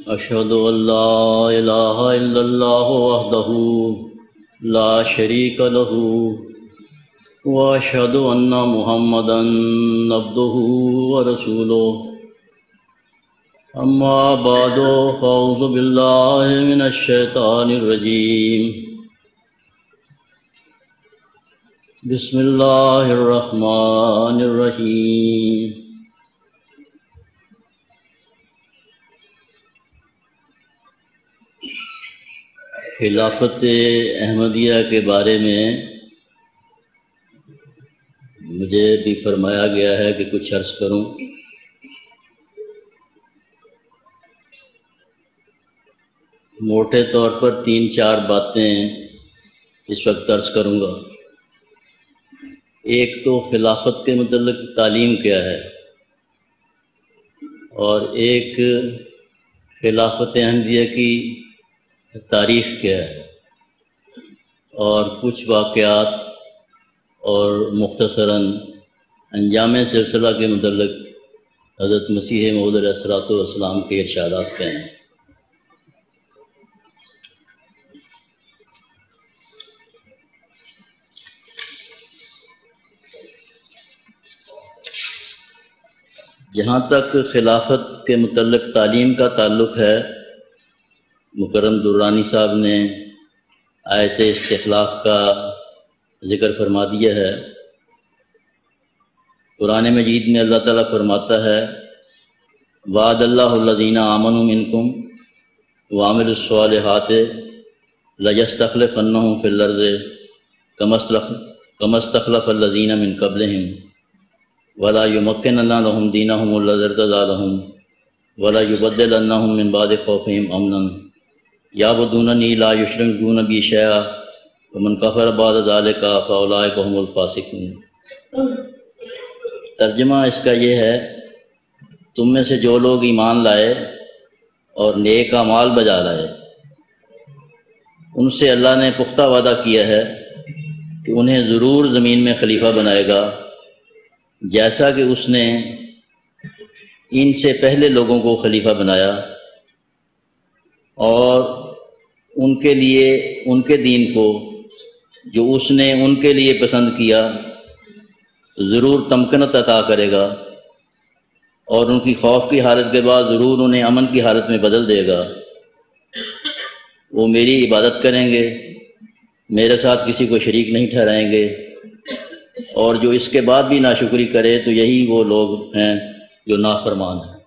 أشهد أن لا إله إلا الله وحده لا شريك له وأشهد أن محمدا عبده ورسوله أما بعد فأعوذ بالله من الشيطان الرجيم بسم الله الرحمن الرحيم خلافت احمدیہ کے بارے میں مجھے بھی فرمایا گیا ہے کہ کچھ عرض کروں۔ موٹے طور پر 3-4 باتیں اس وقت عرض کروں گا۔ ایک تو خلافت کے متعلق تعلیم کیا ہے، اور ایک خلافت احمدیہ کی تاریخ کیا ہے، اور کچھ واقعات اور مختصراً انجام سلسلہ کے متعلق حضرت مسیح موعود علیہ السلام کے ارشادات کیا ہیں۔ جہاں تک خلافت کے متعلق تعلیم کا تعلق ہے، مکرم درانی صاحب نے آیت استخلاف کا ذکر فرما دیا ہے۔ قرآن مجید میں اللہ تعالیٰ فرماتا ہے وعد اللہ الذین آمنوا منکم وعملوا الصالحات لیستخلفنہم فی الارض کما استخلف الذین من قبلہم ولا یمکنن لہم دینہم الذی ارتضی لہم ولا یبدلنہم من بعد خوفہم امنا یعبدوننی لا یشرکون بی شیئا ومن کفر بعد ذلک فاولئک هم الفاسقون۔ ترجمہ اس کا یہ ہے، تم میں سے جو لوگ ایمان لائے اور نیک اعمال بجا لائے، ان سے اللہ نے پختہ وعدہ کیا ہے کہ انہیں ضرور زمین میں خلیفہ بنائے گا، جیسا کہ اس نے ان سے پہلے لوگوں کو خلیفہ بنایا، اور ان کے لیے ان کے دین کو جو اس نے ان کے لیے پسند کیا ضرور تمکنت عطا کرے گا، اور ان کی خوف کی حالت کے بعد ضرور انہیں امن کی حالت میں بدل دے گا۔ وہ میری عبادت کریں گے، میرے ساتھ کسی کو شریک نہیں ٹھہرائیں گے، اور جو اس کے بعد بھی ناشکری کرے تو یہی وہ لوگ ہیں جو نافرمان ہیں۔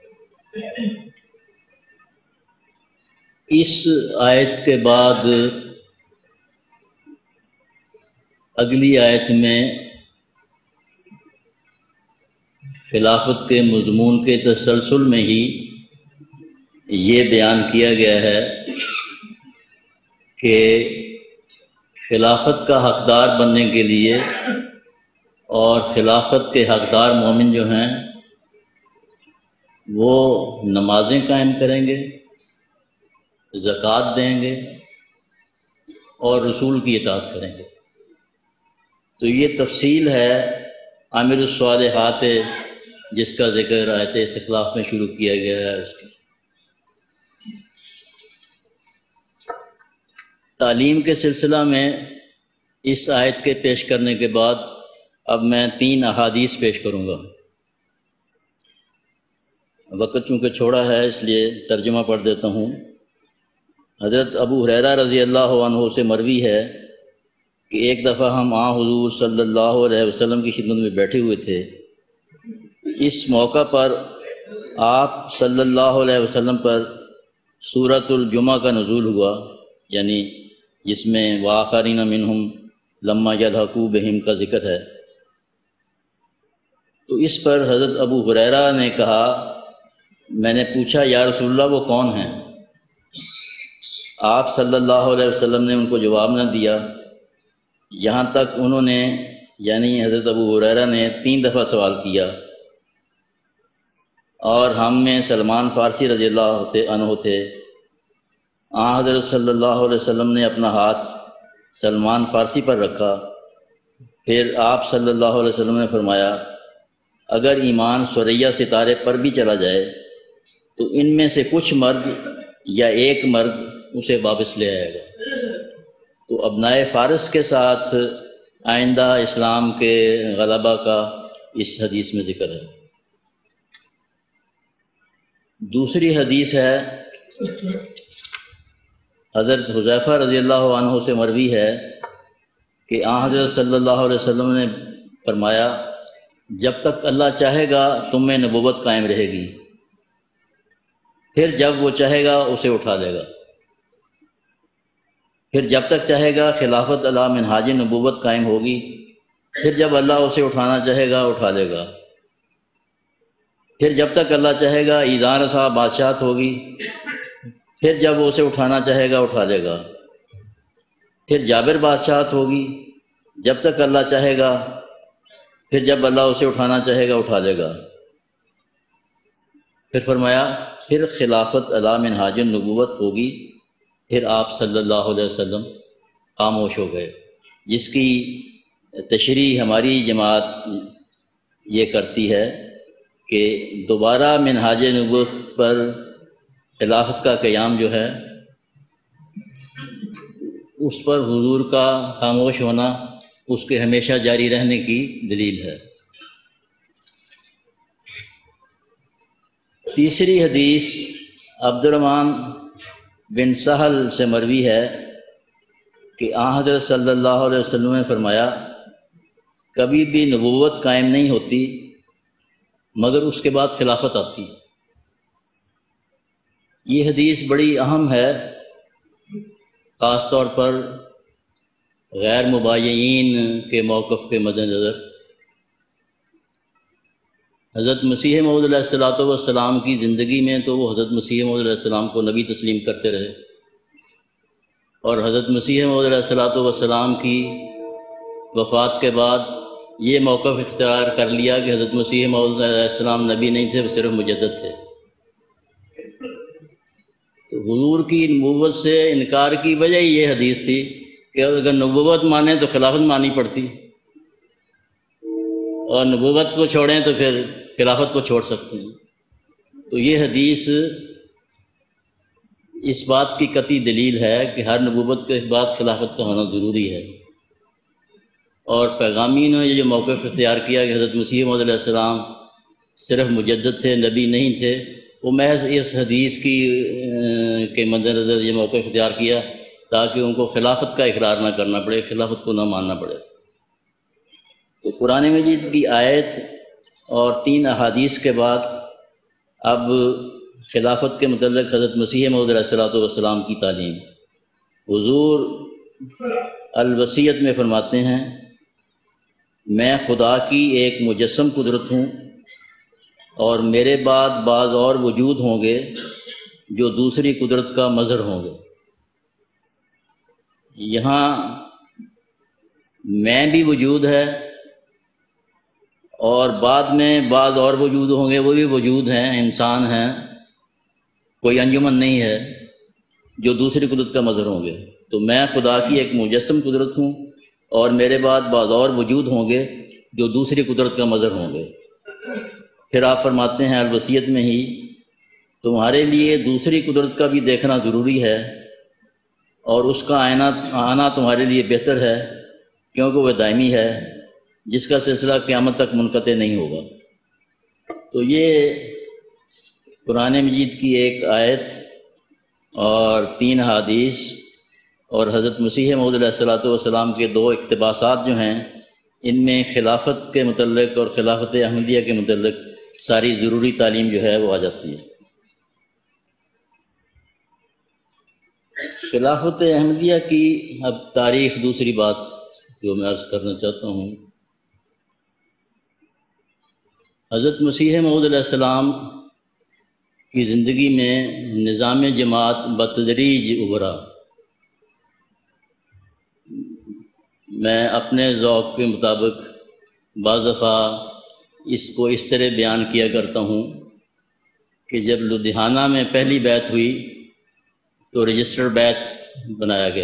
اس آیت کے بعد اگلی آیت میں خلافت کے مضمون کے تسلسل میں ہی یہ بیان کیا گیا ہے کہ خلافت کا حقدار بننے کے لیے اور خلافت کے حقدار مومن جو ہیں وہ نمازیں قائم کریں گے، زکوٰۃ دیں گے اور رسول کی اطاعت کریں گے۔ تو یہ تفصیل ہے عامل الصالحات جس کا ذکر آیت استخلاف میں شروع کیا گیا ہے۔ اس کی تعلیم کے سلسلہ میں اس آیت کے پیش کرنے کے بعد اب میں 3 احادیث پیش کروں گا۔ وقت چونکہ چھوڑا ہے اس لیے ترجمہ پڑھ دیتا ہوں۔ حضرت ابو ہریرہ رضی اللہ عنہ سے مروی ہے کہ ایک دفعہ ہم حضور صلی اللہ علیہ وسلم کی خدمت میں بیٹھے ہوئے تھے۔ اس موقع پر آپ صلی اللہ علیہ وسلم پر سورۃ الجمعہ کا نزول ہوا، یعنی جس میں وآخرین منہم لما یلحقوا بہم کا ذکر ہے۔ تو اس پر حضرت ابو ہریرہ نے کہا، میں نے پوچھا یا رسول اللہ وہ کون ہیں؟ آپ صلی اللہ علیہ وسلم نے ان کو جواب نہ دیا، یہاں تک انہوں نے یعنی حضرت ابو ہریرہ نے 3 دفعہ سوال کیا، اور ہم میں سلمان فارسی رضی اللہ عنہ تھے۔ حضرت صلی اللہ علیہ وسلم نے اپنا ہاتھ سلمان فارسی پر رکھا، پھر آپ صلی اللہ علیہ وسلم نے فرمایا اگر ایمان ثریا ستارے پر بھی چلا جائے تو ان میں سے کچھ مرد یا ایک مرد اسے واپس لے آئے گا۔ تو ابنائے فارس کے ساتھ آئندہ اسلام کے غلبہ کا اس حدیث میں ذکر ہے۔ دوسری حدیث ہے حضرت حذیفہ رضی اللہ عنہ سے مروی ہے کہ آن حضرت صلی اللہ علیہ وسلم نے فرمایا، جب تک اللہ چاہے گا تم میں نبوت قائم رہے گی، پھر جب وہ چاہے گا اسے اٹھا لے گا۔ پھر جب تک چاہے گا خلافت علی منہاج نبوت قائم ہوگی، پھر جب اللہ اسے اٹھانا چاہے گا اٹھا لے گا۔ پھر جب تک اللہ چاہے گا ایذان رسا بادشاہت ہوگی، پھر جب وہ اسے اٹھانا چاہے گا اٹھا لے گا۔ پھر جابر بادشاہت ہوگی، جب تک اللہ چاہے گا، پھر جب اللہ اسے اٹھانا چاہے گا اٹھا لے گا۔ پھر فرمایا پھر خلافت علی منہاج النبوت ہوگی، پھر آپ صلی اللہ علیہ وسلم خاموش ہو گئے، جس کی تشریح ہماری جماعت یہ کرتی ہے کہ دوبارہ منہاج نبوت پر خلافت کا قیام جو ہے اس پر حضور کا خاموش ہونا اس کے ہمیشہ جاری رہنے کی دلیل ہے۔ تیسری حدیث عبد الرحمن بن سہل سے مروی ہے کہ آن حضرت صلی اللہ علیہ وسلم نے فرمایا، کبھی بھی نبوت قائم نہیں ہوتی مگر اس کے بعد خلافت آتی۔ یہ حدیث بڑی اہم ہے، خاص طور پر غیر مبایعین کے موقف کے مد نظر۔ حضرت مسیح موعود علیہ الصلوۃ والسلام کی زندگی میں تو وہ حضرت مسیح موعود علیہ السلام کو نبی تسلیم کرتے رہے، اور حضرت مسیح موعود علیہ الصلوۃ والسلام کی وفات کے بعد یہ موقف اختیار کر لیا کہ حضرت مسیح موعود علیہ السلام نبی نہیں تھے، وہ صرف مجدد تھے۔ تو حضور کی نبوت سے انکار کی وجہ یہ حدیث تھی کہ اگر نبوت مانیں تو خلافت ماننی پڑتی، اور نبوت کو چھوڑیں تو پھر خلافت کو چھوڑ سکتے ہیں۔ تو یہ حدیث اس بات کی قطعی دلیل ہے کہ ہر نبوت کے بعد خلافت کا ہونا ضروری ہے، اور پیغامین نے یہ جو موقف اختیار کیا کہ حضرت مسیح موعود علیہ السلام صرف مجدد تھے، نبی نہیں تھے، وہ محض اس حدیث کی کے مد نظر یہ موقف اختیار کیا تاکہ ان کو خلافت کا اقرار نہ کرنا پڑے، خلافت کو نہ ماننا پڑے۔ تو قرآن مجید کی آیت اور 3 احادیث کے بعد اب خلافت کے متعلق حضرت مسیح موعود علیہ السلام کی تعلیم۔ حضور الوصیت میں فرماتے ہیں، میں خدا کی ایک مجسم قدرت ہوں، اور میرے بعد بعض اور وجود ہوں گے جو دوسری قدرت کا مظہر ہوں گے۔ یہاں میں بھی وجود ہے، اور بعد میں بعض اور وجود ہوں گے، وہ بھی وجود ہیں، انسان ہیں، کوئی انجمن نہیں ہے، جو دوسری قدرت کا مظہر ہوں گے۔ تو میں خدا کی ایک مجسم قدرت ہوں، اور میرے بعد بعض اور وجود ہوں گے جو دوسری قدرت کا مظہر ہوں گے۔ پھر آپ فرماتے ہیں الوصیت میں ہی، تمہارے لیے دوسری قدرت کا بھی دیکھنا ضروری ہے، اور اس کا آنا تمہارے لیے بہتر ہے، کیونکہ وہ دائمی ہے، جس کا سلسلہ قیامت تک منقطع نہیں ہوگا۔ تو یہ قرآن مجید کی ایک آیت اور 3 احادیث اور حضرت مسیح موعود علیہ السلام کے 2 اقتباسات جو ہیں، ان میں خلافت کے متعلق اور خلافت احمدیہ کے متعلق ساری ضروری تعلیم جو ہے وہ آ جاتی ہے۔ خلافت احمدیہ کی اب تاریخ، دوسری بات جو میں عرض کرنا چاہتا ہوں، حضرت مسیح موعود علیہ السلام کی زندگی میں نظام جماعت بتدریج ابھرا۔ میں اپنے ذوق کے مطابق بعض دفعہ اس کو اس طرح بیان کیا کرتا ہوں کہ جب لدھیانہ میں پہلی بیعت ہوئی تو رجسٹر بیعت بنایا گیا،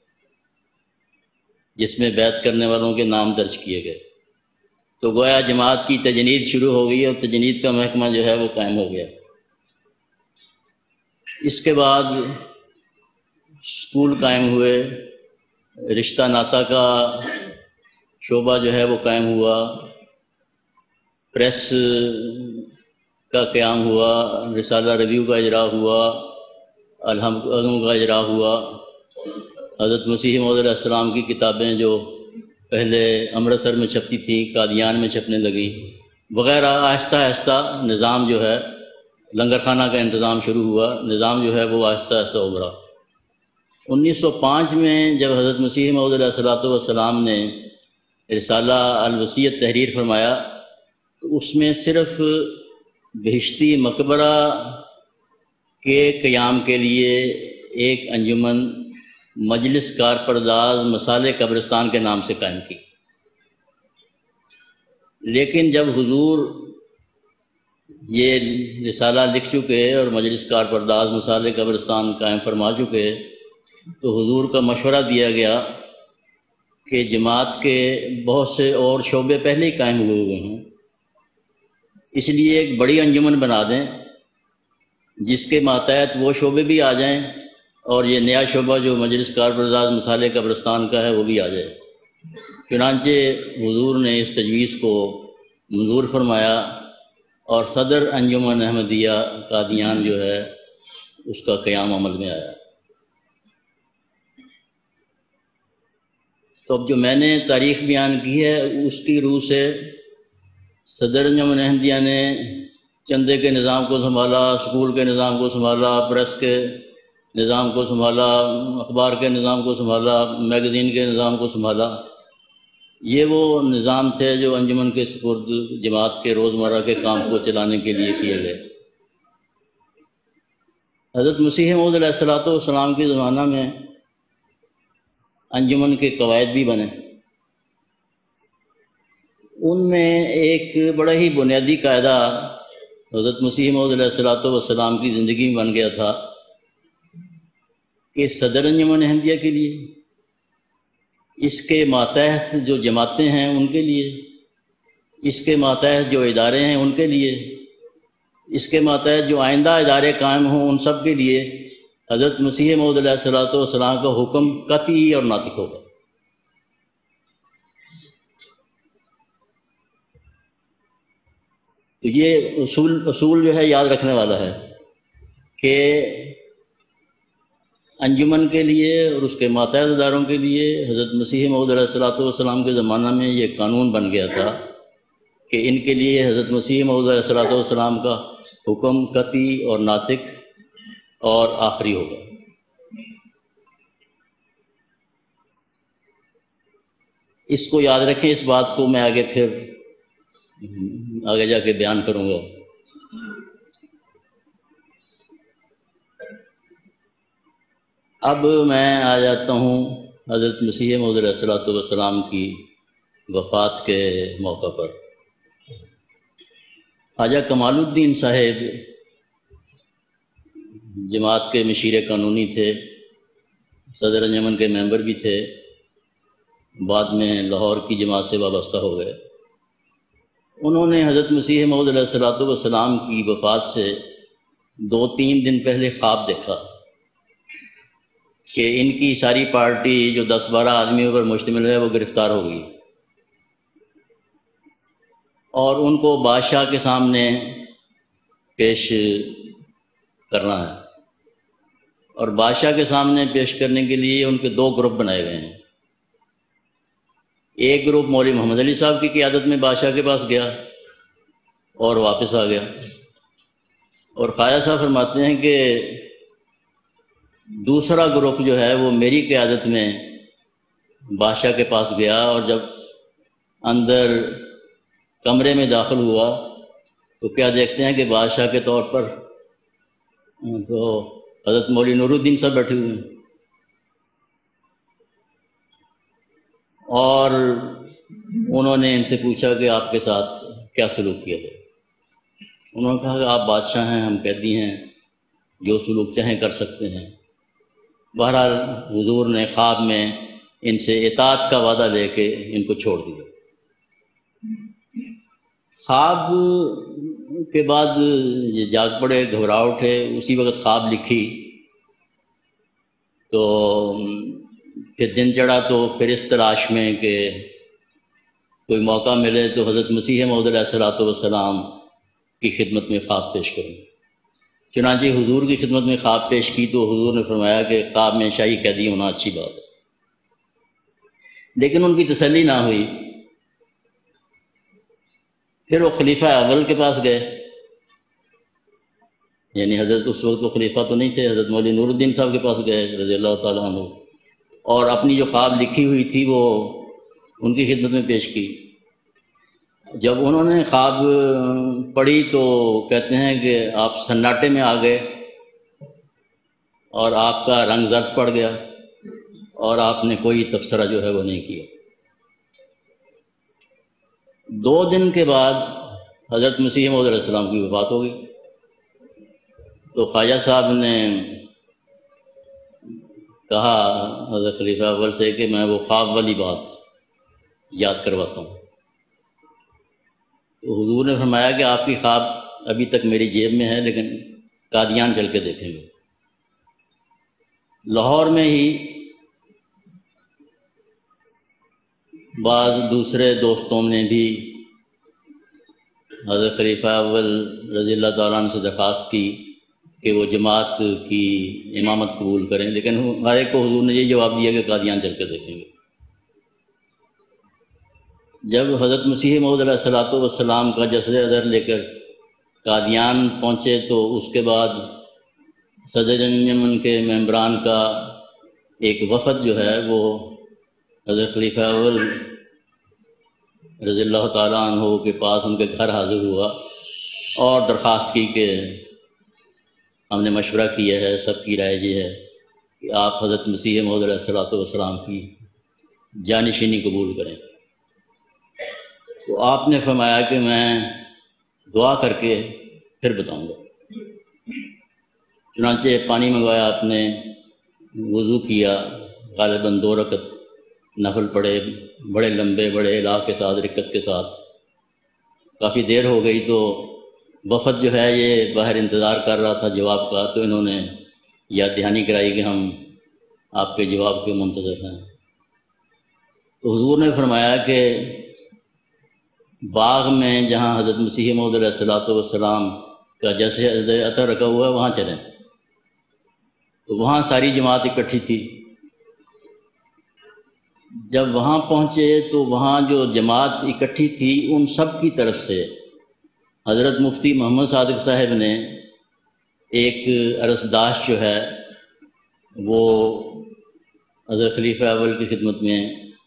جس میں بیعت کرنے والوں کے نام درج کیے گئے، تو گویا جماعت کی تجنید شروع ہو گئی، اور تجنید کا محکمہ جو ہے وہ قائم ہو گیا۔ اس کے بعد اسکول قائم ہوئے، رشتہ ناتا کا شعبہ جو ہے وہ قائم ہوا، پریس کا قیام ہوا، رسالہ ریویو کا اجرا ہوا، الحمد کا اجرا ہوا، حضرت مسیح موعود علیہ السلام کی کتابیں جو پہلے امرتسر میں چھپتی تھیں قادیان میں چھپنے لگیں وغیرہ، آہستہ آہستہ نظام جو ہے لنگر خانہ کا انتظام شروع ہوا، نظام جو ہے وہ آہستہ آہستہ ابھرا۔ 1905 میں جب حضرت مسیح موعود علیہ السلام نے رسالہ الوصیت تحریر فرمایا تو اس میں صرف بہشتی مقبرہ کے قیام کے لیے ایک انجمن مجلس کارپرداز مسالے قبرستان کے نام سے قائم کی، لیکن جب حضور یہ رسالہ لکھ چکے اور مجلس کارپرداز مسالے قبرستان قائم فرما چکے تو حضور کا مشورہ دیا گیا کہ جماعت کے بہت سے اور شعبے پہلے ہی قائم ہوئے ہیں، اس لیے ایک بڑی انجمن بنا دیں جس کے ماتحت وہ شعبے بھی آ جائیں اور یہ نیا شعبہ جو مجلس کارپرداز مسالے قبرستان کا ہے وہ بھی آ جائے۔ چنانچہ حضور نے اس تجویز کو منظور فرمایا اور صدر انجمن احمدیہ قادیان جو ہے اس کا قیام عمل میں آیا۔ تو اب جو میں نے تاریخ بیان کی ہے اس کی روح سے صدر انجمن احمدیہ نے چندے کے نظام کو سنبھالا، اسکول کے نظام کو سنبھالا، پریس کے نظام کو سنبھالا، اخبار کے نظام کو سنبھالا، میگزین کے نظام کو سنبھالا۔ یہ وہ نظام تھے جو انجمن کے سپرد جماعت کے روزمرہ کے کام کو چلانے کے لیے کیے گئے۔ حضرت مسیح موعود علیہ السلام کے زمانہ میں انجمن کے قواعد بھی بنے، ان میں ایک بڑا ہی بنیادی قاعدہ حضرت مسیح موعود علیہ السلام کی زندگی میں بن گیا تھا کہ صدر انجمن احمدیہ کے لیے، اس کے ماتحت جو جماعتیں ہیں ان کے لیے، اس کے ماتحت جو ادارے ہیں ان کے لیے، اس کے ماتحت جو آئندہ ادارے قائم ہوں ان سب کے لیے حضرت مسیح موعود علیہ السلام کا حکم قطعی اور ناطق ہوگا۔ تو یہ اصول جو ہے یاد رکھنے والا ہے کہ انجمن کے لیے اور اس کے ماتحت اداروں کے لیے حضرت مسیح موعود علیہ السلام کے زمانہ میں یہ قانون بن گیا تھا کہ ان کے لیے حضرت مسیح موعود علیہ السلام کا حکم قطعی اور ناطق اور آخری ہوگا۔ اس کو یاد رکھیں، اس بات کو میں آگے جا کے بیان کروں گا۔ اب میں آ جاتا ہوں حضرت مسیح موعود علیہ السلام کی وفات کے موقع پر۔ خواجہ کمال الدین صاحب جماعت کے مشیر قانونی تھے، صدر انجمن کے ممبر بھی تھے، بعد میں لاہور کی جماعت سے وابستہ ہو گئے۔ انہوں نے حضرت مسیح موعود علیہ السلام کی وفات سے 2-3 دن پہلے خواب دیکھا کہ ان کی ساری پارٹی جو 10-12 آدمیوں پر مشتمل ہے وہ گرفتار ہو گئی اور ان کو بادشاہ کے سامنے پیش کرنا ہے، اور بادشاہ کے سامنے پیش کرنے کے لیے ان کے 2 گروپ بنائے گئے ہیں۔ ایک گروپ مولوی محمد علی صاحب کی قیادت میں بادشاہ کے پاس گیا اور واپس آ گیا، اور خواجہ صاحب فرماتے ہیں کہ دوسرا گروپ جو ہے وہ میری قیادت میں بادشاہ کے پاس گیا، اور جب اندر کمرے میں داخل ہوا تو کیا دیکھتے ہیں کہ بادشاہ کے طور پر تو حضرت مولوی نور الدین صاحب بیٹھے ہوئے ہیں، اور انہوں نے ان سے پوچھا کہ آپ کے ساتھ کیا سلوک کیا گیا؟ انہوں نے کہا کہ آپ بادشاہ ہیں، ہم قیدی ہیں، جو سلوک چاہیں کر سکتے ہیں۔ بہرحال حضور نے خواب میں ان سے اطاعت کا وعدہ لے کے ان کو چھوڑ دیا۔ خواب کے بعد یہ جاگ پڑے، گھبرا اٹھے، اسی وقت خواب لکھی تو پھر دن چڑھا تو پھر اس تلاش میں کہ کوئی موقع ملے تو حضرت مسیح موعود علیہ الصلوۃ والسلام کی خدمت میں خواب پیش کروں۔ چنانچہ حضور کی خدمت میں خواب پیش کی تو حضور نے فرمایا کہ خواب میں شاہی قیدی ہونا اچھی بات ہے، لیکن ان کی تسلی نہ ہوئی۔ پھر وہ خلیفہ اول کے پاس گئے، یعنی حضرت اس وقت وہ خلیفہ تو نہیں تھے، حضرت مولوی نور الدین صاحب کے پاس گئے رضی اللہ تعالیٰ عنہ، اور اپنی جو خواب لکھی ہوئی تھی وہ ان کی خدمت میں پیش کی۔ جب انہوں نے خواب پڑھی تو کہتے ہیں کہ آپ سناٹے میں آ گئے اور آپ کا رنگ زرد پڑ گیا اور آپ نے کوئی تبصرہ جو ہے وہ نہیں کیا۔ 2 دن کے بعد حضرت مسیح موعود علیہ السلام کی وفات ہو گئی۔ تو خواجہ صاحب نے کہا حضرت خلیفہ اول سے کہ میں وہ خواب والی بات یاد کرواتا ہوں۔ تو حضور نے فرمایا کہ آپ کی خواب ابھی تک میری جیب میں ہے، لیکن قادیان چل کے دیکھیں گے۔ لاہور میں ہی بعض دوسرے دوستوں نے بھی حضرت خلیفہ اول رضی اللہ تعالیٰ عنہ سے درخواست کی کہ وہ جماعت کی امامت قبول کریں، لیکن ہر ایک کو حضور نے یہ جواب دیا کہ قادیان چل کے دیکھیں گے۔ جب حضرت مسیح موعود علیہ الصلوۃ والسلام کا جسد اظہر لے کر قادیان پہنچے تو اس کے بعد صدر انجمن کے ممبران کا ایک وفد جو ہے وہ حضرت خلیفہ اول رضی اللہ تعالیٰ عنہ کے پاس ان کے گھر حاضر ہوا اور درخواست کی کہ ہم نے مشورہ کیا ہے، سب کی رائے یہ ہے کہ آپ حضرت مسیح موعود علیہ الصلوۃ والسلام کی جانشینی قبول کریں۔ تو آپ نے فرمایا کہ میں دعا کر کے پھر بتاؤں گا۔ چنانچہ پانی منگوایا، آپ نے وضو کیا، غالباً 2 رکعت نفل پڑھے، بڑے لمبے بڑے الہ کے ساتھ، رکعت کے ساتھ۔ کافی دیر ہو گئی تو وفد جو ہے یہ باہر انتظار کر رہا تھا جواب کا، تو انہوں نے یاد دہانی کرائی کہ ہم آپ کے جواب کے منتظر ہیں۔ تو حضور نے فرمایا کہ باغ میں جہاں حضرت مسیح موعود علیہ الصلوۃ والسلام کا جسد اطہر رکھا ہوا ہے وہاں چلیں۔ تو وہاں ساری جماعت اکٹھی تھی۔ جب وہاں پہنچے تو وہاں جو جماعت اکٹھی تھی ان سب کی طرف سے حضرت مفتی محمد صادق صاحب نے ایک عرضداشت جو ہے وہ حضرت خلیفہ اول کی خدمت میں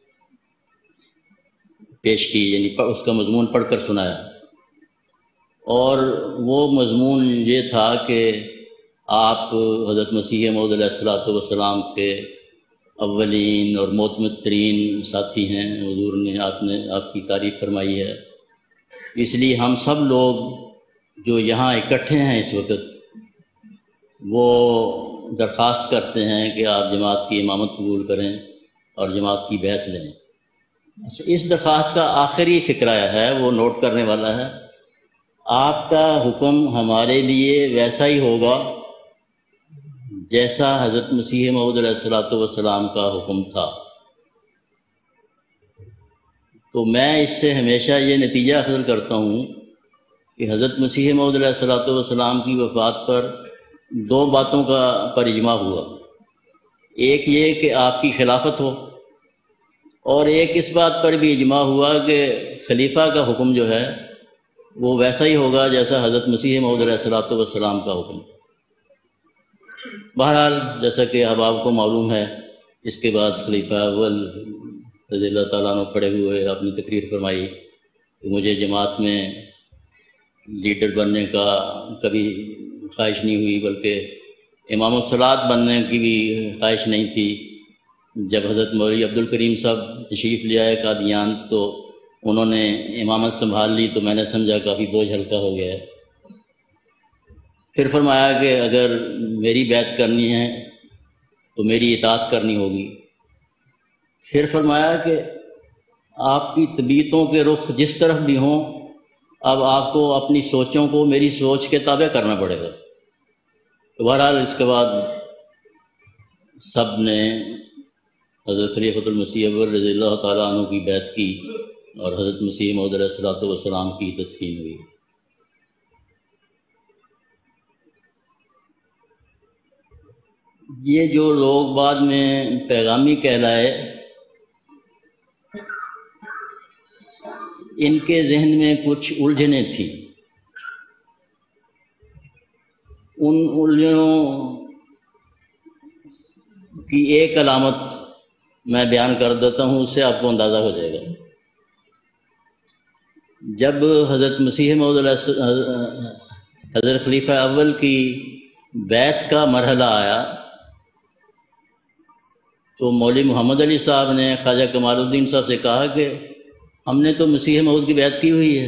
پیش کی، یعنی اس کا مضمون پڑھ کر سنایا، اور وہ مضمون یہ تھا کہ آپ حضرت مسیح موعود علیہ الصلوۃ والسلام کے اولین اور معتمد ترین ساتھی ہیں، حضور نے آپ کی تعریف فرمائی ہے، اس لیے ہم سب لوگ جو یہاں اکٹھے ہیں اس وقت وہ درخواست کرتے ہیں کہ آپ جماعت کی امامت قبول کریں اور جماعت کی بیعت لیں۔ اس درخواست کا آخری فقرہ ہے وہ نوٹ کرنے والا ہے، آپ کا حکم ہمارے لیے ویسا ہی ہوگا جیسا حضرت مسیح موعود علیہ الصلوۃ والسلام کا حکم تھا۔ تو میں اس سے ہمیشہ یہ نتیجہ حاصل کرتا ہوں کہ حضرت مسیح موعود علیہ الصلوۃ والسلام کی وفات پر 2 باتوں پر اجماع ہوا، ایک یہ کہ آپ کی خلافت ہو، اور ایک اس بات پر بھی اجماع ہوا کہ خلیفہ کا حکم جو ہے وہ ویسا ہی ہوگا جیسا حضرت مسیح موعود علیہ الصلوۃ والسلام کا حکم۔ بہرحال جیسا کہ اب آپ کو معلوم ہے، اس کے بعد خلیفہ اول رضی اللہ تعالیٰ عنہ کھڑے ہوئے، اپنی تقریر فرمائی کہ مجھے جماعت میں لیڈر بننے کا کبھی خواہش نہیں ہوئی، بلکہ امام الصلاۃ بننے کی بھی خواہش نہیں تھی۔ جب حضرت مولوی عبد الکریم صاحب تشریف لے آئے قادیان تو انہوں نے امامت سنبھال لی، تو میں نے سمجھا کافی بوجھ ہلکا ہو گیا ہے۔ پھر فرمایا کہ اگر میری بیعت کرنی ہے تو میری اطاعت کرنی ہوگی۔ پھر فرمایا کہ آپ کی طبیعتوں کے رخ جس طرف بھی ہوں اب آپ کو اپنی سوچوں کو میری سوچ کے تابع کرنا پڑے گا۔ تو بہرحال اس کے بعد سب نے حضرت خلیفۃ المسیح اول رضی اللہ تعالیٰ عنہ کی بیعت کی اور حضرت مسیح موعود علیہ الصلوۃ والسلام کی تدفین ہوئی۔ یہ جو لوگ بعد میں پیغامی کہلائے، ان کے ذہن میں کچھ الجھنیں تھیں۔ ان الجھنوں کی ایک علامت میں بیان کر دیتا ہوں، اس سے آپ کو اندازہ ہو جائے گا۔ جب حضرت مسیح موعود علیہ حضرت خلیفہ اول کی بیعت کا مرحلہ آیا تو مولوی محمد علی صاحب نے خواجہ کمال الدین صاحب سے کہا کہ ہم نے تو مسیح موعود کی بیعت کی ہوئی ہے،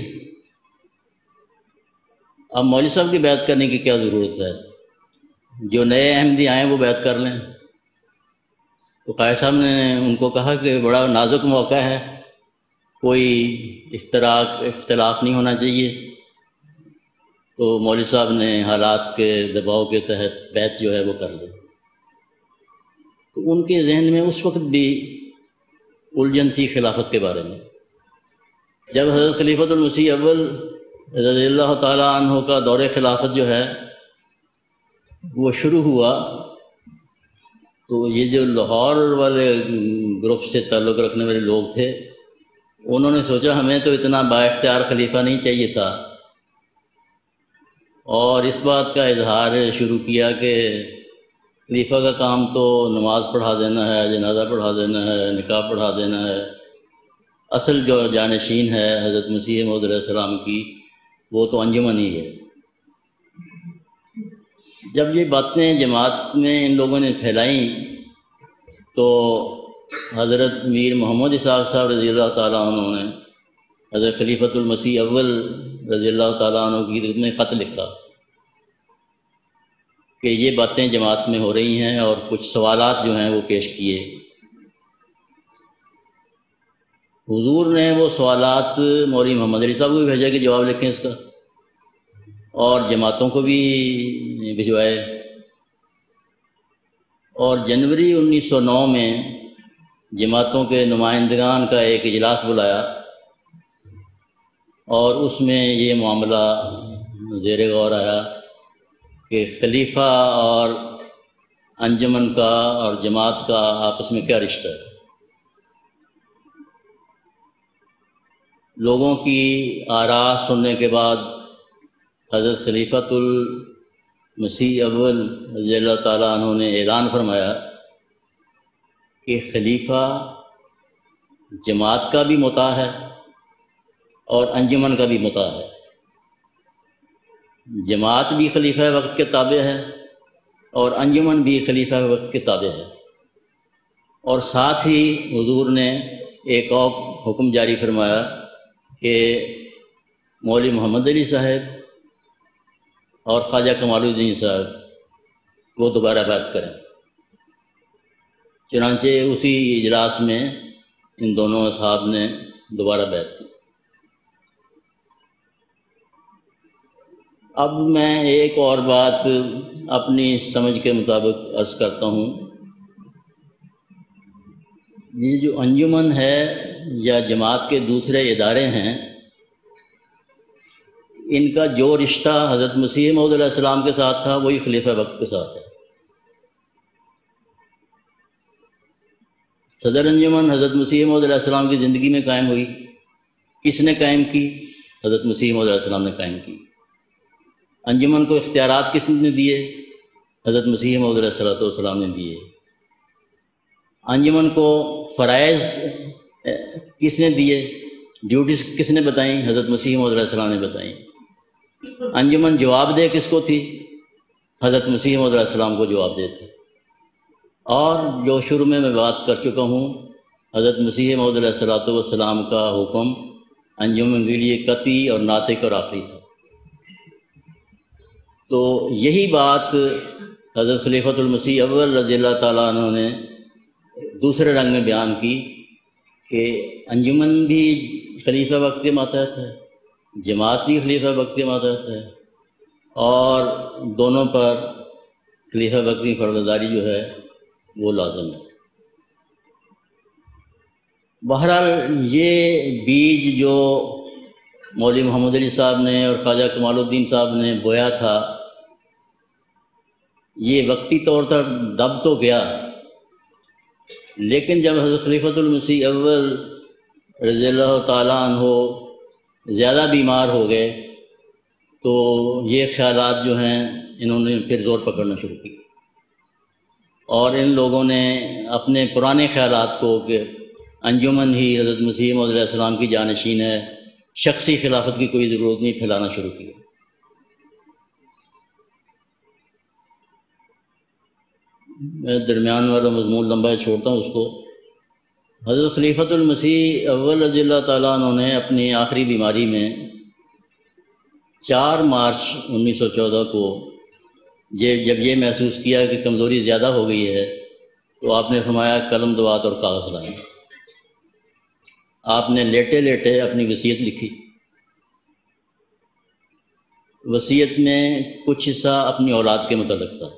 اب مولوی صاحب کی بیعت کرنے کی کیا ضرورت ہے؟ جو نئے احمدی آئیں وہ بیعت کر لیں۔ تو قائد صاحب نے ان کو کہا کہ بڑا نازک موقع ہے، کوئی اختلاف نہیں ہونا چاہیے۔ تو مولوی صاحب نے حالات کے دباؤ کے تحت بیعت جو ہے وہ کر لی۔ تو ان کے ذہن میں اس وقت بھی الجھن تھی خلافت کے بارے میں۔ جب حضرت خلیفۃ المسیح اول رضی اللہ تعالیٰ عنہ کا دور خلافت جو ہے وہ شروع ہوا، تو یہ جو لاہور والے گروپ سے تعلق رکھنے والے لوگ تھے، انہوں نے سوچا ہمیں تو اتنا با اختیار خلیفہ نہیں چاہیے تھا، اور اس بات کا اظہار شروع کیا کہ خلیفہ کا کام تو نماز پڑھا دینا ہے، جنازہ پڑھا دینا ہے، نکاح پڑھا دینا ہے، اصل جو جانشین ہے حضرت مسیح موعود علیہ السلام کی وہ تو انجمن ہی ہے۔ جب یہ باتیں جماعت میں ان لوگوں نے پھیلائیں تو حضرت میر محمد اسحاق صاحب رضی اللہ تعالیٰ عنہ نے حضرت خلیفۃ المسیح اول رضی اللہ تعالیٰ عنہ کی خدمت میں خط لکھا کہ یہ باتیں جماعت میں ہو رہی ہیں، اور کچھ سوالات جو ہیں وہ پیش کیے۔ حضور نے وہ سوالات مولوی محمد علی صاحب کو بھی بھیجا کہ جواب لکھیں اس کا، اور جماعتوں کو بھی بھجوائے۔ اور جنوری 1909 میں جماعتوں کے نمائندگان کا ایک اجلاس بلایا، اور اس میں یہ معاملہ زیر غور آیا کہ خلیفہ اور انجمن کا اور جماعت کا آپس میں کیا رشتہ ہے۔ لوگوں کی آراء سننے کے بعد حضرت خلیفۃ المسیح اول رضی اللہ تعالیٰ عنہ نے اعلان فرمایا کہ خلیفہ جماعت کا بھی مطاع ہے اور انجمن کا بھی مطاع ہے۔ جماعت بھی خلیفہ وقت کے تابع ہے اور انجمن بھی خلیفہ وقت کے تابع ہے۔ اور ساتھ ہی حضور نے ایک اور حکم جاری فرمایا کہ مولوی محمد علی صاحب اور خواجہ کمال الدین صاحب وہ دوبارہ بیعت کریں۔ چنانچہ اسی اجلاس میں ان دونوں اصحاب نے دوبارہ بیعت کی۔ اب میں ایک اور بات اپنی سمجھ کے مطابق عرض کرتا ہوں۔ یہ جو انجمن ہے یا جماعت کے دوسرے ادارے ہیں، ان کا جو رشتہ حضرت مسیح موعود علیہ السلام کے ساتھ تھا وہی خلیفہ وقت کے ساتھ ہے۔ صدر انجمن حضرت مسیح موعود علیہ السلام کی زندگی میں قائم ہوئی۔ کس نے قائم کی؟ حضرت مسیح موعود علیہ السلام نے قائم کی۔ انجمن کو اختیارات کس نے دیے؟ حضرت مسیح موعود علیہ السلام نے دیے۔ انجمن کو فرائض کس نے دیے؟ ڈیوٹیز کس نے بتائیں؟ حضرت مسیح موعود علیہ السلام نے بتائیں۔ انجمن جواب دہ کس کو تھی؟ حضرت مسیح موعود علیہ السلام کو جواب دہ تھی۔ اور جو شروع میں بات کر چکا ہوں، حضرت مسیح موعود علیہ السلام کا حکم انجمن کے لیے قطعی اور ناطق اور آخری تھا۔ تو یہی بات حضرت خلیفۃ المسیح اول رضی اللہ تعالیٰ عنہ نے دوسرے رنگ میں بیان کی کہ انجمن بھی خلیفہ وقت کے ماتحت ہے جماعت بھی خلیفہ وقت کے ماتحت ہے، اور دونوں پر خلیفہ وقت کی فرداری جو ہے وہ لازم ہے۔ بہرحال یہ بیج جو مولوی محمد علی صاحب نے اور خواجہ کمال الدین صاحب نے بویا تھا، یہ وقتی طور پر دب تو گیا، لیکن جب حضرت خلیفۃ المسیح اول رضی اللہ تعالیٰ عنہ زیادہ بیمار ہو گئے تو یہ خیالات جو ہیں انہوں نے پھر زور پکڑنا شروع کی، اور ان لوگوں نے اپنے پرانے خیالات کو کہ انجمن ہی حضرت مسیح موعود علیہ السلام کی جانشین ہے، شخصی خلافت کی کوئی ضرورت نہیں، پھیلانا شروع کیا۔ میں درمیان والا مضمون لمبا چھوڑتا ہوں اس کو۔ حضرت خلیفۃ المسیح اول رضی اللہ تعالیٰ عنہ نے اپنی آخری بیماری میں 4 مارچ 1914 کو جب یہ محسوس کیا کہ کمزوری زیادہ ہو گئی ہے تو آپ نے فرمایا قلم دوات اور کاغذ لائیں۔ آپ نے لیٹے لیٹے اپنی وصیت لکھی۔ وصیت میں کچھ حصہ اپنی اولاد کے متعلق تھا،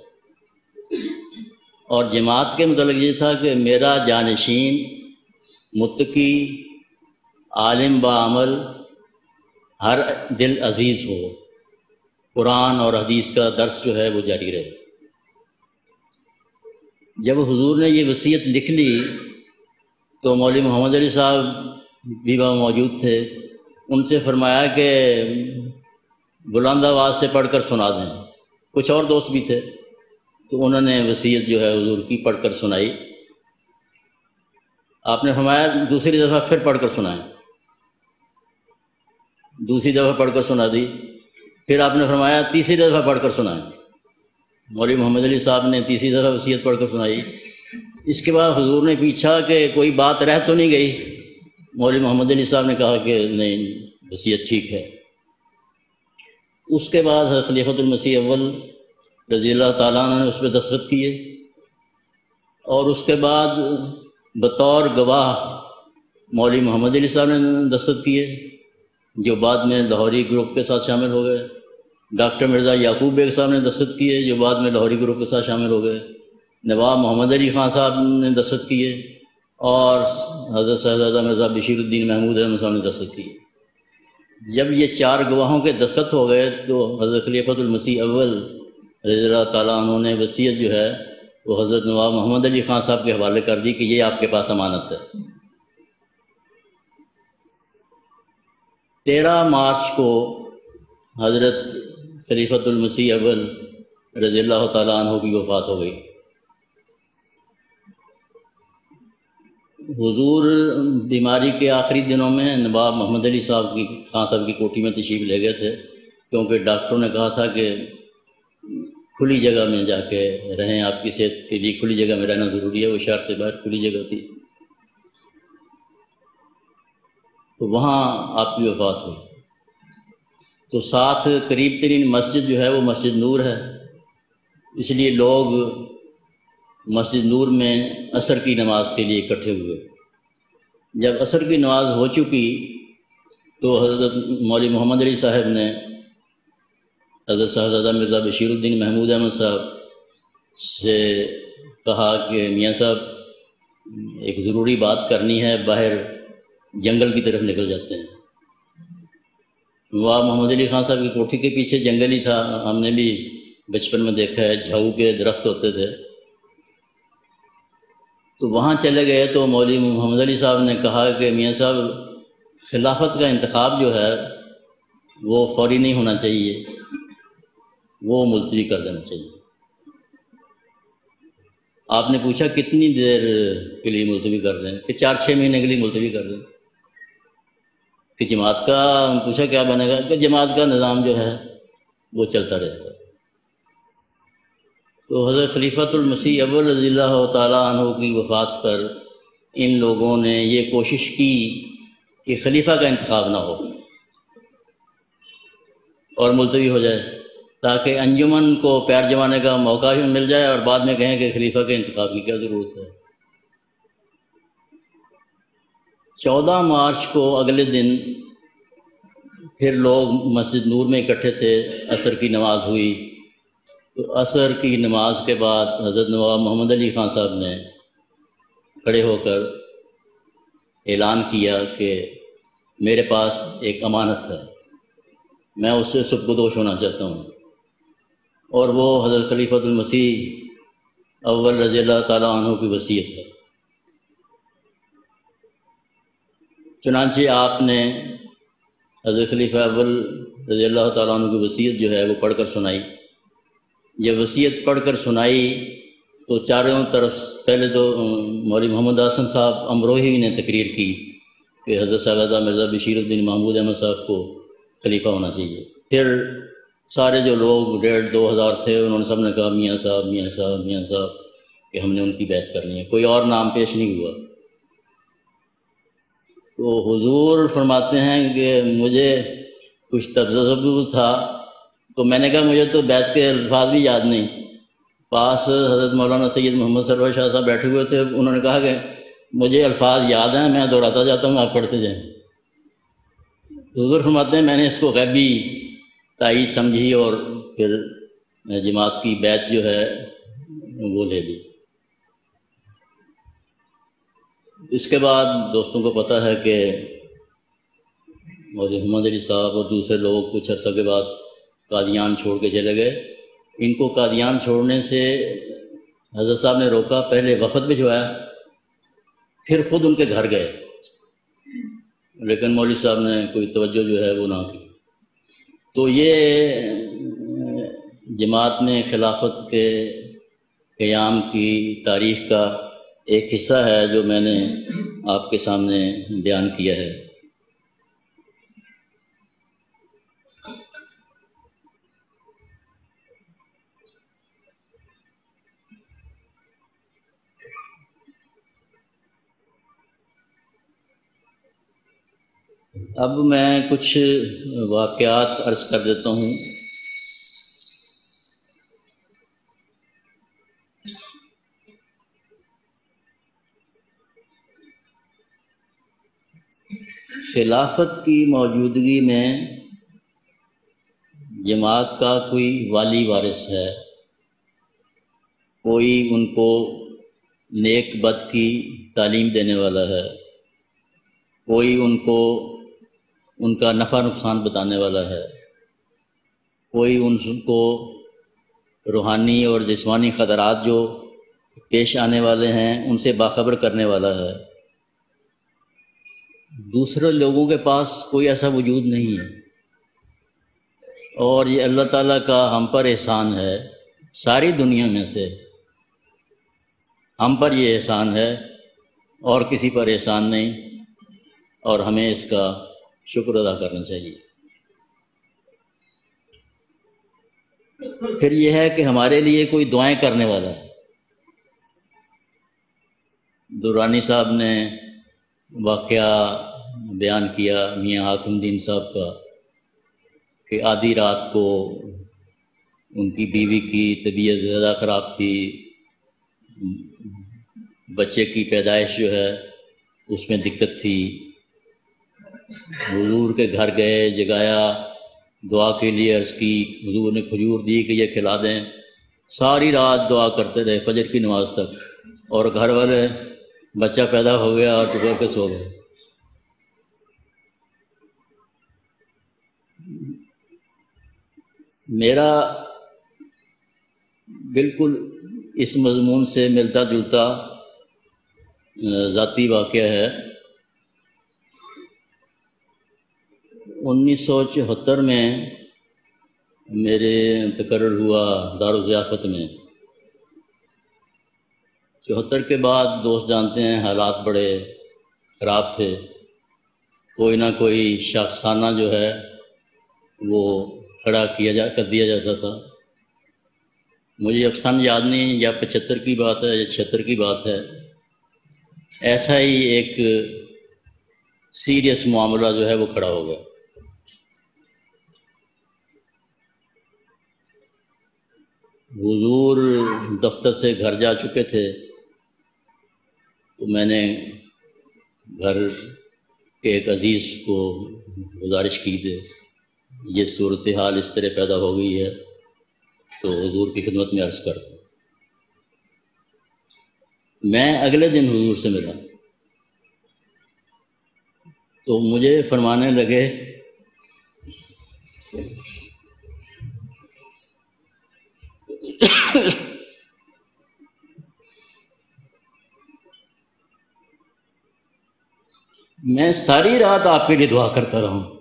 اور جماعت کے متعلق یہ تھا کہ میرا جانشین متقی، عالم بعمل، ہر دل عزیز ہو، قرآن اور حدیث کا درس جو ہے وہ جاری رہے۔ جب حضور نے یہ وصیت لکھ لی تو مولوی محمد علی صاحب بھی وہاں موجود تھے، ان سے فرمایا کہ بلند آواز سے پڑھ کر سنا دیں۔ کچھ اور دوست بھی تھے تو انہوں نے وصیت جو ہے حضور کی پڑھ کر سنائی۔ آپ نے فرمایا دوسری دفعہ پھر پڑھ کر سنائیں۔ دوسری دفعہ پڑھ کر سنا دی۔ پھر آپ نے فرمایا تیسری دفعہ پڑھ کر سنائیں۔ مولوی محمد علی صاحب نے تیسری دفعہ وصیت پڑھ کر سنائی۔ اس کے بعد حضور نے پوچھا کہ کوئی بات رہ تو نہیں گئی؟ مولوی محمد علی صاحب نے کہا کہ نہیں، وصیت ٹھیک ہے۔ اس کے بعد حضرت خلیفۃ المسیح اول رضی اللہ تعالیٰ عنہ نے اس پہ دستخط کیے، اور اس کے بعد بطور گواہ مولوی محمد علی صاحب نے دستخط کیے، جو بعد میں لاہوری گروپ کے ساتھ شامل ہو گئے۔ ڈاکٹر مرزا یعقوب بیگ صاحب نے دستخط کیے، جو بعد میں لاہوری گروپ کے ساتھ شامل ہو گئے۔ نواب محمد علی خان صاحب نے دستخط کیے، اور حضرت صاحبزادہ مرزا بشیر الدین محمود احمد صاحب نے دستخط کیے۔ جب یہ 4 گواہوں کے دستخط ہو گئے تو حضرت خلیفۃ المسیح اول رضی اللہ تعالیٰ عنہ نے وصیت جو ہے وہ حضرت نواب محمد علی خان صاحب کے حوالے کر دی کہ یہ آپ کے پاس امانت ہے۔ 13 مارچ کو حضرت خلیفۃ المسیح اول رضی اللہ تعالیٰ عنہ کی وفات ہو گئی۔ حضور بیماری کے آخری دنوں میں نواب محمد علی صاحب کی خان صاحب کی کوٹھی میں تشریف لے گئے تھے، کیونکہ ڈاکٹروں نے کہا تھا کہ کھلی جگہ میں جا کے رہیں، آپ کی صحت کے لیے کھلی جگہ میں رہنا ضروری ہے۔ وہ شہر سے باہر کھلی جگہ تھی، تو وہاں آپ کی وفات ہوئی۔ تو ساتھ قریب ترین مسجد جو ہے وہ مسجد نور ہے، اس لیے لوگ مسجد نور میں عصر کی نماز کے لیے اکٹھے ہوئے۔ جب عصر کی نماز ہو چکی تو حضرت مولوی محمد علی صاحب نے حضرت صاحبزادہ مرزا بشیر الدین محمود احمد صاحب سے کہا کہ میاں صاحب ایک ضروری بات کرنی ہے، باہر جنگل کی طرف نکل جاتے ہیں۔ نواب محمد علی خان صاحب کی کوٹھی کے پیچھے جنگل ہی تھا، ہم نے بھی بچپن میں دیکھا ہے، جھاؤ کے درخت ہوتے تھے۔ تو وہاں چلے گئے تو مولوی محمد علی صاحب نے کہا کہ میاں صاحب خلافت کا انتخاب جو ہے وہ فوری نہیں ہونا چاہیے، وہ ملتوی کر دینا چاہیے۔ آپ نے پوچھا کتنی دیر کے لیے ملتوی کر دیں؟ کہ 4-6 مہینے کے لیے ملتوی کر دیں۔ کہ جماعت کا پوچھا کیا بنے گا؟ کہ جماعت کا نظام جو ہے وہ چلتا رہے گا۔ تو حضرت خلیفۃ المسیح اول رضی اللہ تعالیٰ عنہ کی وفات پر ان لوگوں نے یہ کوشش کی کہ خلیفہ کا انتخاب نہ ہو اور ملتوی ہو جائے، تاکہ انجمن کو پیر جمانے کا موقع بھی مل جائے اور بعد میں کہیں کہ خلیفہ کے انتخاب کی کیا ضرورت ہے۔ 14 مارچ کو اگلے دن پھر لوگ مسجد نور میں اکٹھے تھے، عصر کی نماز ہوئی، تو عصر کی نماز کے بعد حضرت نواب محمد علی خان صاحب نے کھڑے ہو کر اعلان کیا کہ میرے پاس ایک امانت ہے، میں اس سے سبکدوش ہونا چاہتا ہوں، اور وہ حضرت خلیفۃ المسیح اول رضی اللہ تعالیٰ عنہ کی وصیت ہے۔ چنانچہ آپ نے حضرت خلیفہ اول رضی اللہ تعالیٰ عنہ کی وصیت جو ہے وہ پڑھ کر سنائی۔ یہ وصیت پڑھ کر سنائی تو چاروں طرف پہلے تو مولوی محمد حسن صاحب امروہی نے تقریر کی کہ حضرت صاحبزادہ مرزا بشیر الدین محمود احمد صاحب کو خلیفہ ہونا چاہیے۔ پھر سارے جو لوگ 1,500-2,000 تھے، انہوں نے سب نے کہا میاں صاحب میاں صاحب میاں صاحب، کہ ہم نے ان کی بیعت کرنی ہے، کوئی اور نام پیش نہیں ہوا۔ تو حضور فرماتے ہیں کہ مجھے کچھ تذبذب تھا، تو میں نے کہا مجھے تو بیعت کے الفاظ بھی یاد نہیں۔ پاس حضرت مولانا سید محمد سرور شاہ صاحب بیٹھے ہوئے تھے، انہوں نے کہا کہ مجھے الفاظ یاد ہیں، میں دہراتا جاتا ہوں، آپ پڑھتے جائیں۔ تو حضور فرماتے ہیں میں نے اس کو غیبی تائید سمجھی اور پھر جماعت کی بیعت جو ہے وہ لے لی۔ اس کے بعد دوستوں کو پتہ ہے کہ مولوی محمد علی صاحب اور دوسرے لوگ کچھ عرصہ کے بعد قادیان چھوڑ کے چلے گئے۔ ان کو قادیان چھوڑنے سے حضرت صاحب نے روکا، پہلے وفد بھجوایا، پھر خود ان کے گھر گئے، لیکن مولوی صاحب نے کوئی توجہ جو ہے وہ نہ کی۔ تو یہ جماعت میں خلافت کے قیام کی تاریخ کا ایک حصہ ہے جو میں نے آپ کے سامنے بیان کیا ہے۔ اب میں کچھ واقعات عرض کر دیتا ہوں۔ خلافت کی موجودگی میں جماعت کا کوئی والی وارث ہے، کوئی ان کو نیک بد کی تعلیم دینے والا ہے، کوئی ان کو ان کا نفع نقصان بتانے والا ہے، کوئی ان کو روحانی اور جسمانی خطرات جو پیش آنے والے ہیں ان سے باخبر کرنے والا ہے۔ دوسرے لوگوں کے پاس کوئی ایسا وجود نہیں ہے، اور یہ اللہ تعالیٰ کا ہم پر احسان ہے، ساری دنیا میں سے ہم پر یہ احسان ہے اور کسی پر احسان نہیں، اور ہمیں اس کا شکر ادا کرنا چاہیے۔ پھر یہ ہے کہ ہمارے لیے کوئی دعائیں کرنے والا ہے۔ درانی صاحب نے واقعہ بیان کیا میاں حاکم الدین صاحب کا کہ آدھی رات کو ان کی بیوی کی طبیعت زیادہ خراب تھی، بچے کی پیدائش جو ہے اس میں دقت تھی، حضور کے گھر گئے، جگایا، دعا کے لیے عرض کی، حضور نے کھجور دی کہ یہ کھلا دیں، ساری رات دعا کرتے رہے فجر کی نماز تک، اور گھر والے بچہ پیدا ہو گیا اور ٹکڑ کے سو گئے۔ میرا بالکل اس مضمون سے ملتا جلتا ذاتی واقعہ ہے۔ 1974 میں میرے تقرر ہوا دارالضیافت میں۔ 74 کے بعد دوست جانتے ہیں حالات بڑے خراب تھے، کوئی نہ کوئی شخصانہ جو ہے وہ کھڑا کر دیا جاتا تھا۔ مجھے اب سن یاد نہیں، یا 75 کی بات ہے یا 76 کی بات ہے، ایسا ہی ایک سیریس معاملہ جو ہے وہ کھڑا ہو گیا۔ حضور دفتر سے گھر جا چکے تھے، تو میں نے گھر کے ایک عزیز کو گزارش کی تھی یہ صورتحال اس طرح پیدا ہو گئی ہے تو حضور کی خدمت میں عرض کرتا ہوں۔ میں اگلے دن حضور سے ملا تو مجھے فرمانے لگے میں ساری رات آپ کے لیے دعا کرتا رہا ہوں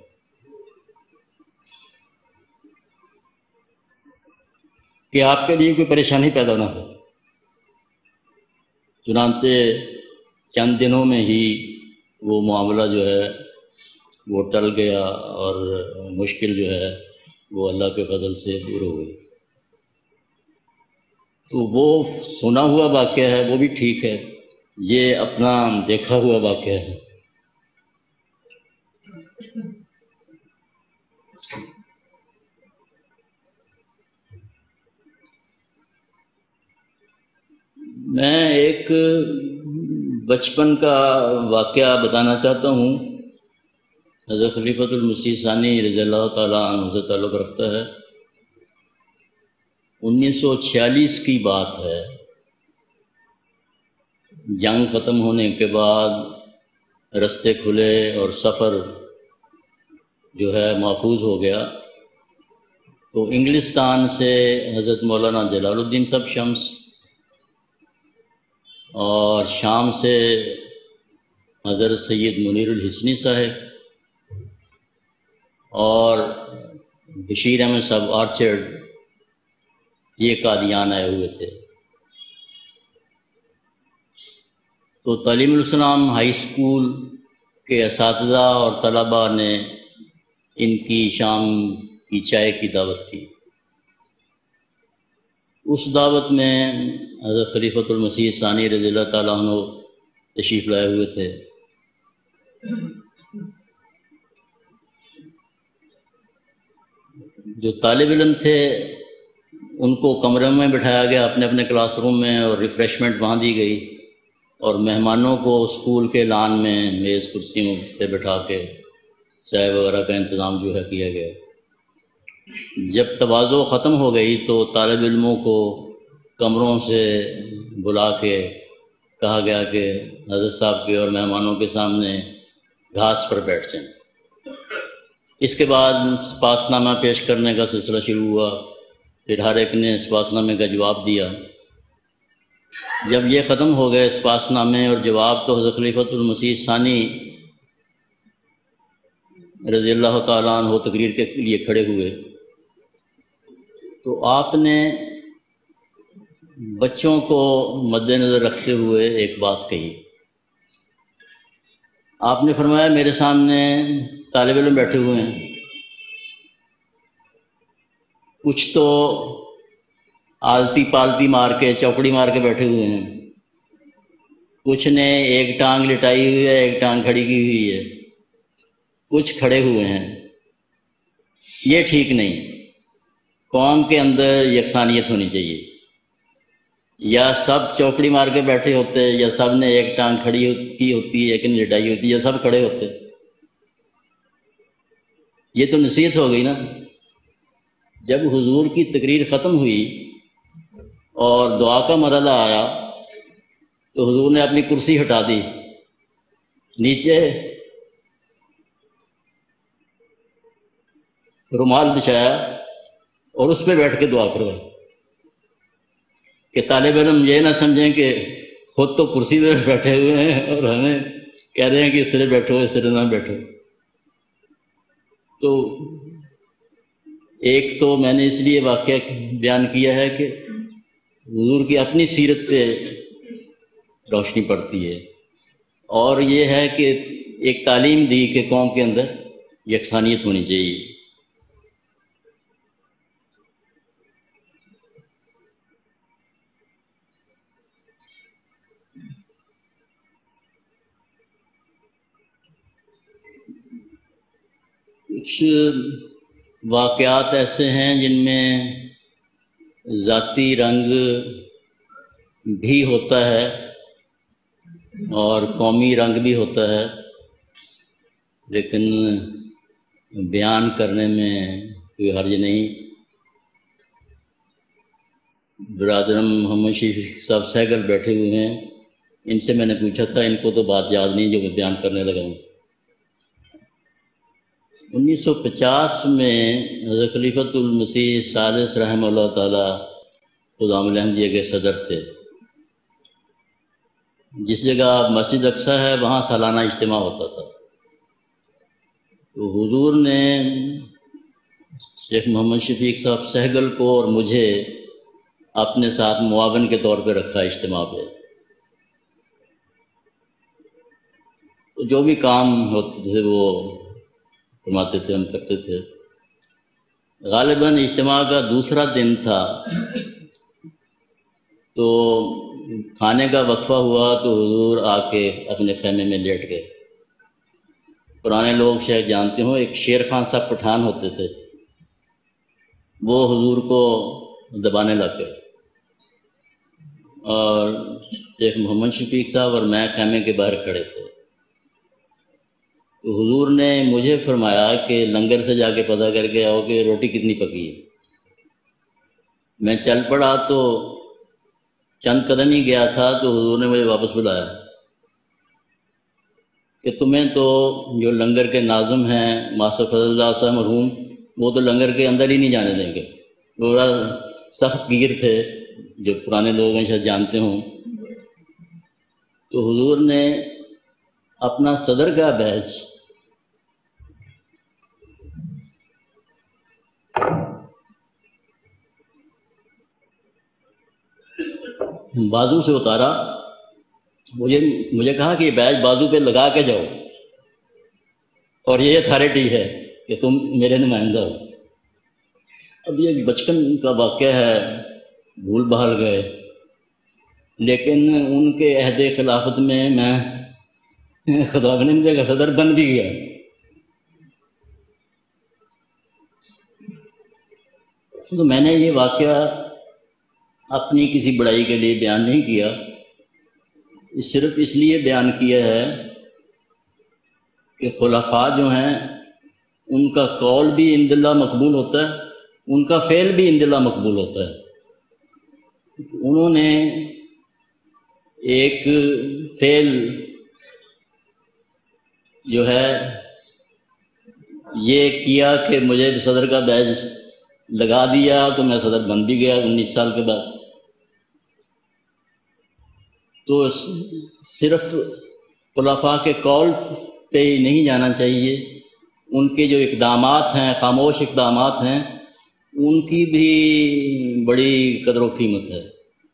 کہ آپ کے لیے کوئی پریشانی پیدا نہ ہو۔ چنانچہ چند دنوں میں ہی وہ معاملہ جو ہے وہ ٹل گیا اور مشکل جو ہے وہ اللہ کے فضل سے دور ہو گئی۔ تو وہ سنا ہوا واقعہ ہے، وہ بھی ٹھیک ہے، یہ اپنا دیکھا ہوا واقعہ ہے۔ میں ایک بچپن کا واقعہ بتانا چاہتا ہوں۔ حضرت خلیفۃ المسیح ثانی رضی اللہ تعالیٰ عنہ سے تعلق رکھتا ہے۔ 1946 کی بات ہے، جنگ ختم ہونے کے بعد رستے کھلے اور سفر جو ہے محفوظ ہو گیا، تو انگلستان سے حضرت مولانا جلال الدین صاحب شمس اور شام سے حضرت سید منیر الحسنی صاحب اور بشیر احمد صاحب آرچرڈ یہ قادیان آئے ہوئے تھے۔ تو تعلیم الاسلام ہائی اسکول کے اساتذہ اور طلباء نے ان کی شام کی چائے کی دعوت کی۔ اس دعوت میں حضرت خلیفۃ المسیح ثانی رضی اللہ تعالیٰ عنہ تشریف لائے ہوئے تھے۔ جو طالب علم تھے ان کو کمرے میں بٹھایا گیا اپنے اپنے کلاس روم میں، اور ریفریشمنٹ وہاں دی گئی، اور مہمانوں کو اسکول کے لان میں میز کرسیوں پہ بٹھا کے چائے وغیرہ کا انتظام جو ہے کیا گیا۔ جب تواضع ختم ہو گئی تو طالب علموں کو کمروں سے بلا کے کہا گیا کہ حضرت صاحب کے اور مہمانوں کے سامنے گھاس پر بیٹھ جائیں۔ اس کے بعد سپاس نامہ پیش کرنے کا سلسلہ شروع ہوا، پھر ہر ایک نے سپاس نامے کا جواب دیا۔ جب یہ ختم ہو گئے سپاس نامے اور جواب، تو حضرت خلیفۃ المسیح ثانی رضی اللہ تعالیٰ عنہ تقریر کے لیے کھڑے ہوئے، تو آپ نے بچوں کو مد نظر رکھتے ہوئے ایک بات کہی۔ آپ نے فرمایا میرے سامنے طالب علم بیٹھے ہوئے ہیں، کچھ تو آلتی پالتی مار کے چوکڑی مار کے بیٹھے ہوئے ہیں، کچھ نے ایک ٹانگ لٹائی ہوئی ہے، ایک ٹانگ کھڑی کی ہوئی ہے، کچھ کھڑے ہوئے ہیں۔ یہ ٹھیک نہیں۔ قوم کے اندر یکسانیت ہونی چاہیے، یا سب چوکڑی مار کے بیٹھے ہوتے، یا سب نے ایک ٹانگ کھڑی کی ہوتی، ایک نے لٹائی ہوتی، یا سب کھڑے ہوتے۔ یہ تو نصیحت ہو گئی نا۔ جب حضور کی تقریر ختم ہوئی اور دعا کا مرحلہ آیا تو حضور نے اپنی کرسی ہٹا دی، نیچے رومال بچھایا اور اس پہ بیٹھ کے دعا کروائی کہ طالب علم یہ نہ سمجھیں کہ خود تو کرسی پہ بیٹھے ہوئے ہیں اور ہمیں کہہ رہے ہیں کہ اس طرح بیٹھو، اس طرح نہ بیٹھو۔ تو ایک تو میں نے اس لیے واقعہ بیان کیا ہے کہ حضور کی اپنی سیرت پہ روشنی پڑتی ہے، اور یہ ہے کہ ایک تعلیم دی کہ قوم کے اندر یکسانیت ہونی چاہیے۔ کچھ واقعات ایسے ہیں جن میں ذاتی رنگ بھی ہوتا ہے اور قومی رنگ بھی ہوتا ہے، لیکن بیان کرنے میں کوئی حرج نہیں۔ برادرم محمد شفیق صاحب سہگل بیٹھے ہوئے ہیں، ان سے میں نے پوچھا تھا، ان کو تو بات یاد نہیں جو میں بیان کرنے لگا ہوں۔ 1950 میں حضرت خلیفۃ المسیح ثالث رحمہ اللہ تعالیٰ خدام-ال-احمدیہ کے صدر تھے۔ جس جگہ مسجد اقصیٰ ہے وہاں سالانہ اجتماع ہوتا تھا، تو حضور نے شیخ محمد شفیق صاحب سہگل کو اور مجھے اپنے ساتھ معاون کے طور پہ رکھا اجتماع پہ۔ تو جو بھی کام ہوتے تھے وہ فرماتے تھے، ہم کرتے تھے۔ غالباً اجتماع کا دوسرا دن تھا، تو کھانے کا وقفہ ہوا تو حضور آ کے اپنے خیمے میں لیٹ گئے۔ پرانے لوگ شاید جانتے ہوں، ایک شیر خان صاحب پٹھان ہوتے تھے، وہ حضور کو دبانے لگ گئے، اور شیخ محمد شفیق صاحب اور میں خیمے کے باہر کھڑے تھے۔ تو حضور نے مجھے فرمایا کہ لنگر سے جا کے پتہ کر کے آؤ کہ روٹی کتنی پکی ہے۔ میں چل پڑا تو چند قدم ہی گیا تھا تو حضور نے مجھے واپس بلایا کہ تمہیں تو جو لنگر کے ناظم ہیں ماسٹر فضل اللہ صاحب مرحوم، وہ تو لنگر کے اندر ہی نہیں جانے دیں گے۔ وہ بڑا سخت گیر تھے، جو پرانے لوگ ہیں شاید جانتے ہوں۔ تو حضور نے اپنا صدر کا بیج بازو سے اتارا، مجھے کہا کہ یہ بیج بازو پہ لگا کے جاؤ، اور یہ اتھارٹی ہے کہ تم میرے نمائندہ ہو۔ اب یہ بچپن کا واقعہ ہے، بھول بھال گئے، لیکن ان کے عہد خلافت میں خدام-ال-احمدیہ کا صدر بن بھی گیا۔ تو میں نے یہ واقعہ اپنی کسی بڑائی کے لیے بیان نہیں کیا، صرف اس لیے بیان کیا ہے کہ خلفاء جو ہیں ان کا قول بھی عند اللہ مقبول ہوتا ہے، ان کا فعل بھی عند اللہ مقبول ہوتا ہے۔ انہوں نے ایک فعل جو ہے یہ کیا کہ مجھے صدر کا بیج لگا دیا، تو میں صدر بن بھی گیا 19 سال کے بعد۔ تو صرف خلفاء کے قول پہ ہی نہیں جانا چاہیے، ان کے جو اقدامات ہیں، خاموش اقدامات ہیں، ان کی بھی بڑی قدر و قیمت ہے۔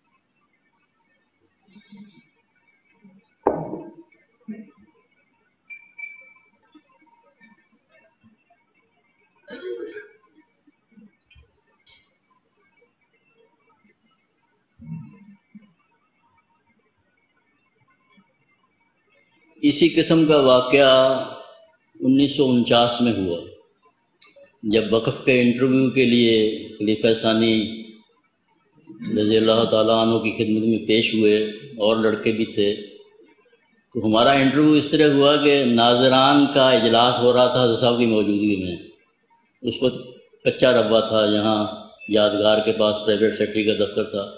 اسی قسم کا واقعہ 1949 میں ہوا، جب وقف کے انٹرویو کے لیے خلیفہ ثانی رضی اللہ تعالیٰ عنہ کی خدمت میں پیش ہوئے، اور لڑکے بھی تھے۔ تو ہمارا انٹرویو اس طرح ہوا کہ ناظران کا اجلاس ہو رہا تھا حضرت صاحب کی موجودگی میں۔ اس وقت کچا ربہ تھا، یہاں یادگار کے پاس پرائیویٹ سیکرٹری کا دفتر تھا۔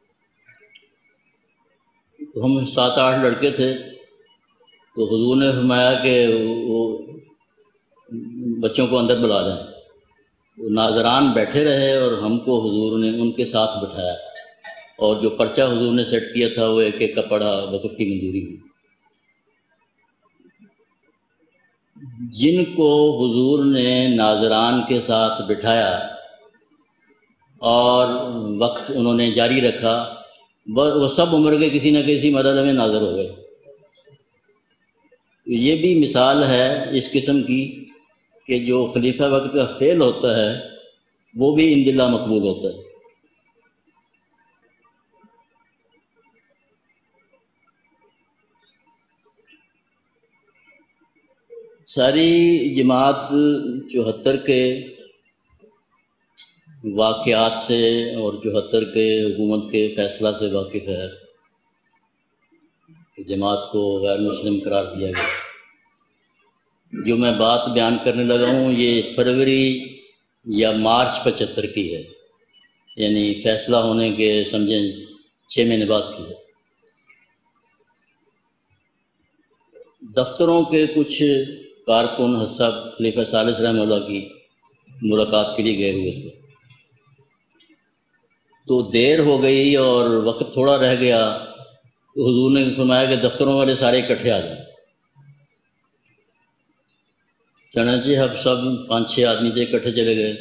تو ہم 7-8 لڑکے تھے، تو حضور نے فرمایا کہ وہ بچوں کو اندر بلا لیں۔ وہ ناظران بیٹھے رہے اور ہم کو حضور نے ان کے ساتھ بٹھایا، اور جو پرچہ حضور نے سیٹ کیا تھا وہ ایک ایک کا پڑھا، وقف کی منظوری ہوئی۔ جن کو حضور نے ناظران کے ساتھ بٹھایا اور وقف انہوں نے جاری رکھا، وہ سب عمر کے کسی نہ کسی مرحلے میں ناظر ہو گئے۔ یہ بھی مثال ہے اس قسم کی کہ جو خلیفہ وقت کا فعل ہوتا ہے وہ بھی عند اللہ مقبول ہوتا ہے۔ ساری جماعت 74 کے واقعات سے اور 74 کے حکومت کے فیصلہ سے واقف ہے کہ جماعت کو غیر مسلم قرار دیا گیا۔ جو میں بات بیان کرنے لگا ہوں یہ فروری یا مارچ 75 کی ہے، یعنی فیصلہ ہونے کے سمجھیں 6 مہینے بعد کی ہے۔ دفتروں کے کچھ کارکن حسب خلیفہ ثالث رحمہ اللہ کی ملاقات کے لیے گئے ہوئے تھے، تو دیر ہو گئی اور وقت تھوڑا رہ گیا، تو حضور نے فرمایا کہ دفتروں والے سارے اکٹھے آ جائیں۔ چنانچہ اب سب 5-6 آدمی تھے، اکٹھے چلے گئے۔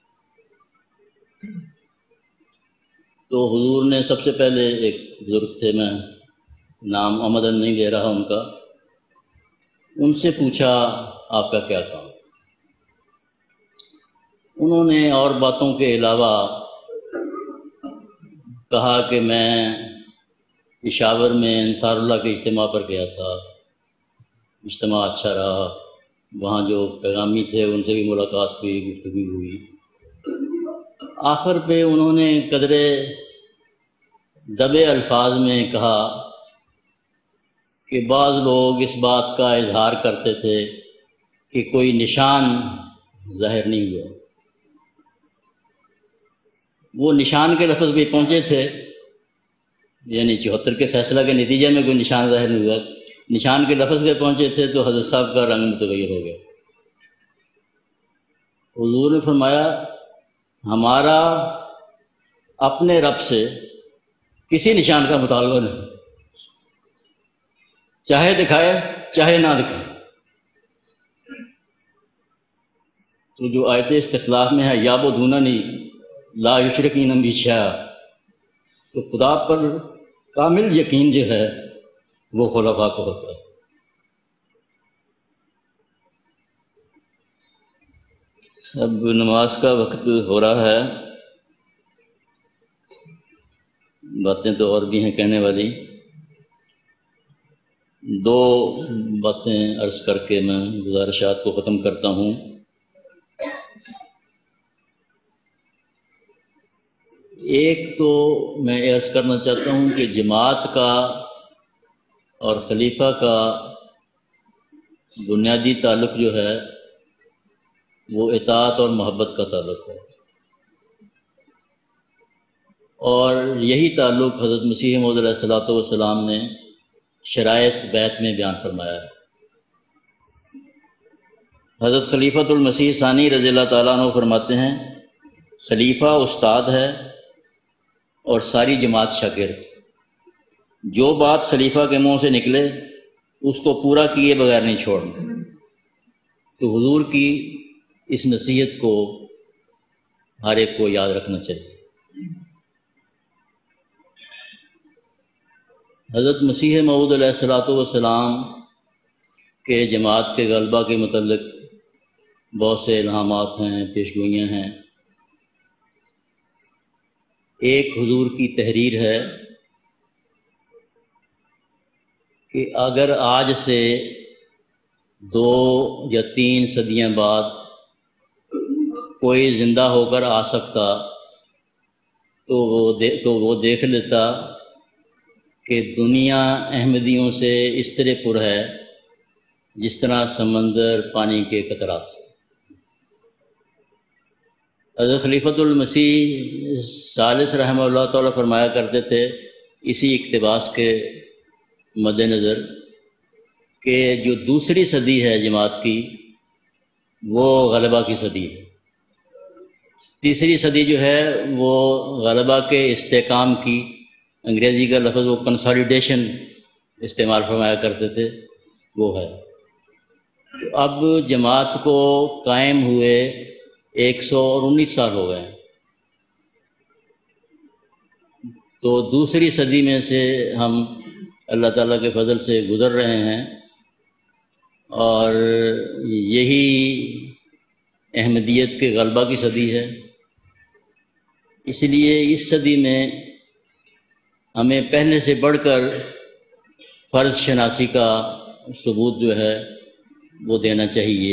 تو حضور نے سب سے پہلے ایک بزرگ تھے، میں نام آمدن نہیں لے رہا ان کا، ان سے پوچھا آپ کا کیا کام؟ انہوں نے اور باتوں کے علاوہ کہا کہ میں پشاور میں انصار اللہ کے اجتماع پر گیا تھا، اجتماع اچھا رہا، وہاں جو پیغامی تھے ان سے بھی ملاقات ہوئی، گفتگو ہوئی۔ آخر پہ انہوں نے قدرے دبے الفاظ میں کہا کہ بعض لوگ اس بات کا اظہار کرتے تھے کہ کوئی نشان ظاہر نہیں ہوا۔ وہ نشان کے لفظ بھی پہنچے تھے، یعنی 74 کے فیصلہ کے نتیجے میں کوئی نشان ظاہر نہیں ہوا، نشان کے لفظ کے پہنچے تھے تو حضرت صاحب کا رنگ متغیر ہو گیا۔ حضور نے فرمایا ہمارا اپنے رب سے کسی نشان کا مطالبہ نہیں، چاہے دکھائے چاہے نہ دکھائے۔ تو جو آیت استخلاف میں ہے یا بدوننی لا یشرکین بی شیئا، تو خدا پر کامل یقین جو ہے وہ خلفاء کو ہوتا ہے۔ اب نماز کا وقت ہو رہا ہے، باتیں تو اور بھی ہیں کہنے والی، 2 باتیں عرض کر کے میں گزارشات کو ختم کرتا ہوں۔ ایک تو میں عرض کرنا چاہتا ہوں کہ جماعت کا اور خلیفہ کا بنیادی تعلق جو ہے وہ اطاعت اور محبت کا تعلق ہے، اور یہی تعلق حضرت مسیح موعود علیہ الصلوۃ والسلام نے شرائط بیعت میں بیان فرمایا ہے۔ حضرت خلیفۃ المسیح ثانی رضی اللہ تعالیٰ عنہ فرماتے ہیں خلیفہ استاد ہے اور ساری جماعت شاگرد، جو بات خلیفہ کے منہ سے نکلے اس کو پورا کیے بغیر نہیں چھوڑنا۔ تو حضور کی اس نصیحت کو ہر ایک کو یاد رکھنا چاہیے۔ حضرت مسیح موعود علیہ الصلوۃ والسلام کے جماعت کے غلبہ کے متعلق بہت سے الہامات ہیں، پیشگوئیاں ہیں۔ ایک حضور کی تحریر ہے کہ اگر آج سے 2 یا 3 صدیاں بعد کوئی زندہ ہو کر آ سکتا تو وہ دیکھ لیتا کہ دنیا احمدیوں سے اس طرح پر ہے جس طرح سمندر پانی کے قطرات سے۔ حضرت خلیفۃ المسیح ثالث رحمہ اللہ تعالیٰ فرمایا کرتے تھے اسی اقتباس کے مد نظر کہ جو دوسری صدی ہے جماعت کی وہ غلبہ کی صدی ہے، تیسری صدی جو ہے وہ غلبہ کے استحکام کی، انگریزی کا لفظ وہ کنسالیڈیشن استعمال فرمایا کرتے تھے، وہ ہے۔ تو اب جماعت کو قائم ہوئے 119 سال ہو گئے، تو دوسری صدی میں سے ہم اللہ تعالیٰ کے فضل سے گزر رہے ہیں، اور یہی احمدیت کے غلبہ کی صدی ہے۔ اس لیے اس صدی میں ہمیں پہلے سے بڑھ کر فرض شناسی کا ثبوت جو ہے وہ دینا چاہیے۔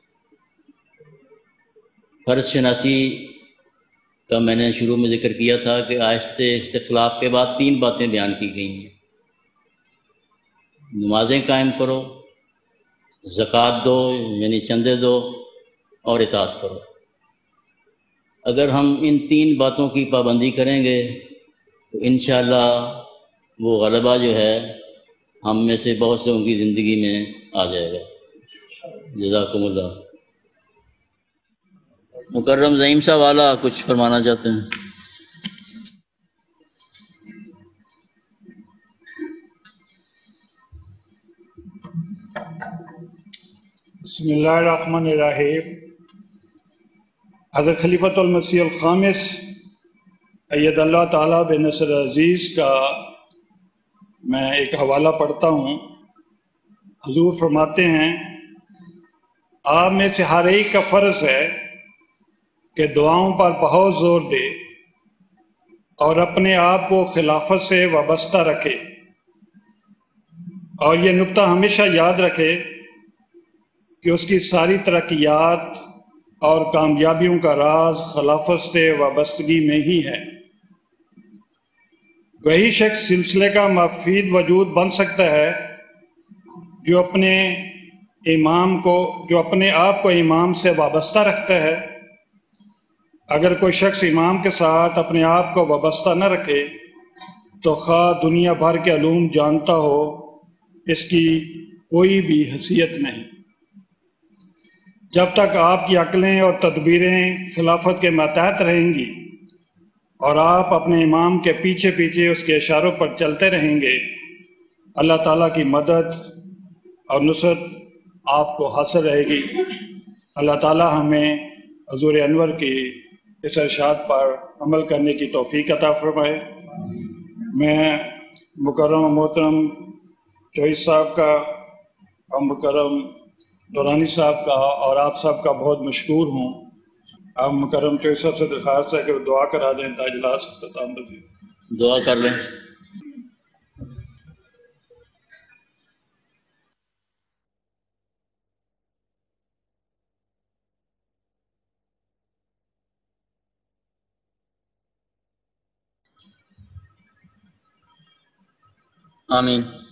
فرض شناسی کا میں نے شروع میں ذکر کیا تھا کہ آہستہ استخلاف کے بعد 3 باتیں بیان کی گئی ہیں۔ نمازیں قائم کرو، زکوٰۃ دو یعنی چندے دو اور اطاعت کرو۔ اگر ہم ان 3 باتوں کی پابندی کریں گے تو انشاءاللہ وہ غلبہ جو ہے ہم میں سے بہت سے ان کی زندگی میں آ جائے گا۔ جزاکم اللہ۔ مکرم زعیم صاحب والا کچھ فرمانا چاہتے ہیں؟ بسم اللہ الرحمن الرحیم۔ حضرت خلیفۃ المسیح الخامس اید اللہ تعالیٰ بنصر عزیز کا میں ایک حوالہ پڑھتا ہوں۔ حضور فرماتے ہیں آپ میں سے ہر ایک کا فرض ہے کہ دعاؤں پر بہت زور دے اور اپنے آپ کو خلافت سے وابستہ رکھے، اور یہ نکتہ ہمیشہ یاد رکھے کہ اس کی ساری ترقیات اور کامیابیوں کا راز خلافت سے وابستگی میں ہی ہے۔ وہی شخص سلسلے کا مفید وجود بن سکتا ہے جو اپنے آپ کو امام سے وابستہ رکھتا ہے۔ اگر کوئی شخص امام کے ساتھ اپنے آپ کو وابستہ نہ رکھے تو خواہ دنیا بھر کے علوم جانتا ہو، اس کی کوئی بھی حیثیت نہیں۔ جب تک آپ کی عقلیں اور تدبیریں خلافت کے ماتحت رہیں گی اور آپ اپنے امام کے پیچھے پیچھے اس کے اشاروں پر چلتے رہیں گے، اللہ تعالیٰ کی مدد اور نصرت آپ کو حاصل رہے گی۔ اللہ تعالیٰ ہمیں حضور انور کی اس ارشاد پر عمل کرنے کی توفیق عطا فرمائے۔ میں مکرم و محترم چوہیس صاحب کا اور مکرم دورانی صاحب کا اور آپ سب کا بہت مشکور ہوں۔ آپ مکرم چوہیس صاحب سے درخواست ہے کہ وہ دعا کرا دیں تا اجلاس اختتام پذیر۔ دعا کر لیں۔ آمین۔